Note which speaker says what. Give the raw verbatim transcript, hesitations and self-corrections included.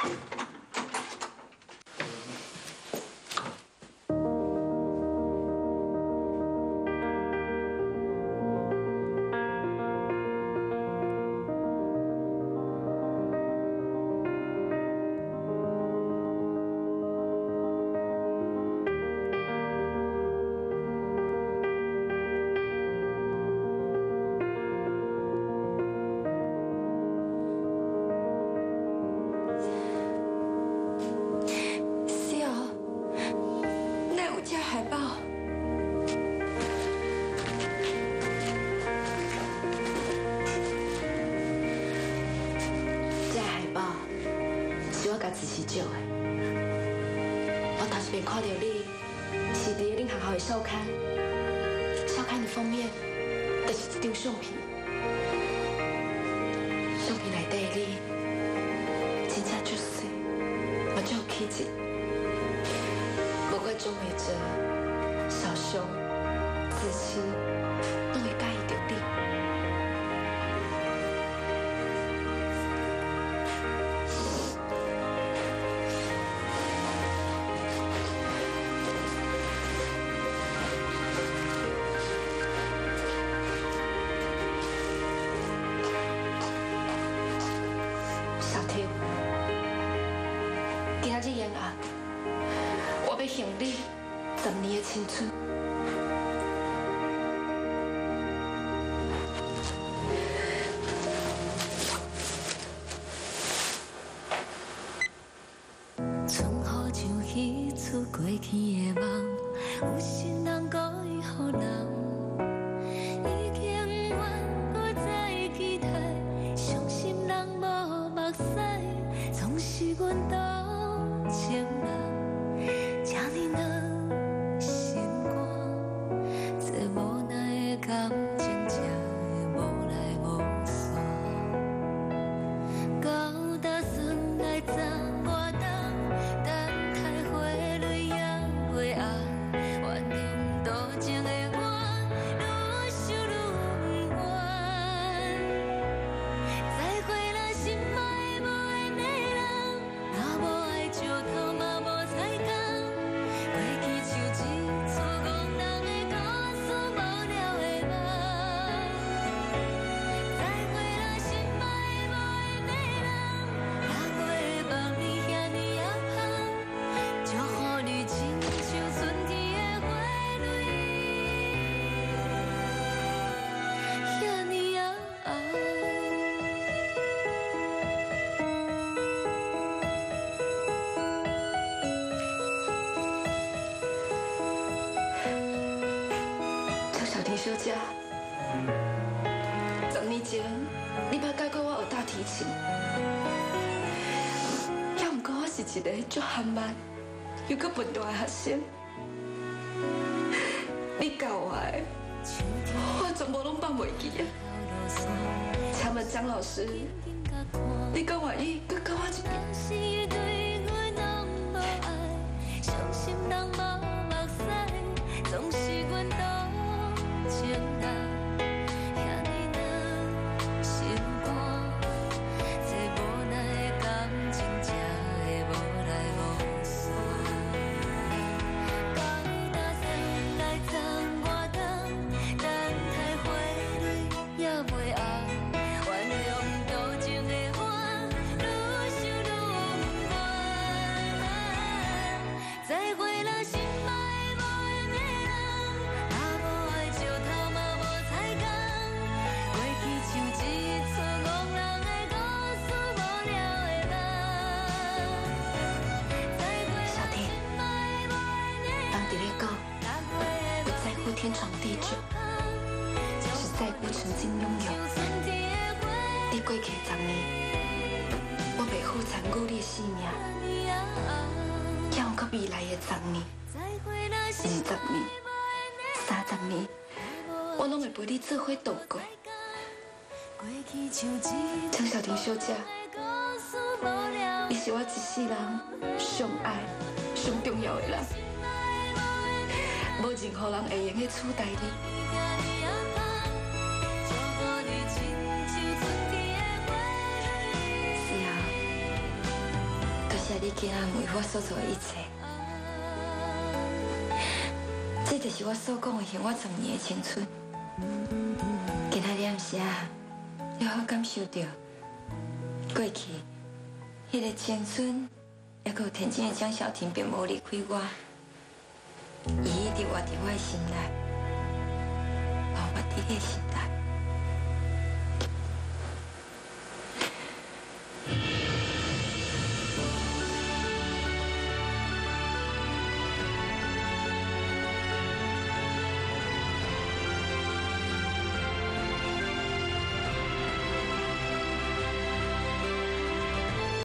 Speaker 1: 自己照的。我头一遍看到你，是伫个恁学校的校刊，校刊的封面就是一张相片，相片内底你真正足水，嘛足有气质，无怪钟美哲、小熊、子琪拢会介意着你。 今仔日宴啊，我要献你十年的青春。
Speaker 2: 春雨像彼出过去的梦，有心人故意予人。已经远，我再期待，伤心人无目屎，总是阮当。 情人，这呢软心肝，这无奈的感情，才会无来无散。到打算来找我等，等待花蕊也袂红，原谅多情的我，愈想愈不愿。再会啦，心爱无缘的人，若无爱就。 头嘛无彩工，过去像一出憨人的故事，无聊的梦。再会啦，心爱无缘的人，若过的梦你遐尼也香，祝福你亲像春天的花蕊，遐尼也红。 小姐，十年前你捌教过我学大提琴，也毋过我是一个足含慢又阁笨蛋的学生。你教我的，我全部拢放袂记啊！请问张老师，你敢愿意阁教我一遍？ 总是阮多情人。 天长地久，是再不曾经拥有。你过去十年，我袂好残顾你的性命，也有到未来的十年、二十年、三十年，我拢会陪你做伙度过。张小婷小姐，你是我一世人上爱、上重要的人。 无任何人会用去取代你。是啊，
Speaker 1: 今仔为我所做的一切，这就是我所讲的幸我十年的青春。今仔念写，了好感受到过去迄个青春，还有天真的蒋小婷，并无离开我，伊一直活伫我的心内，活伫你的心内。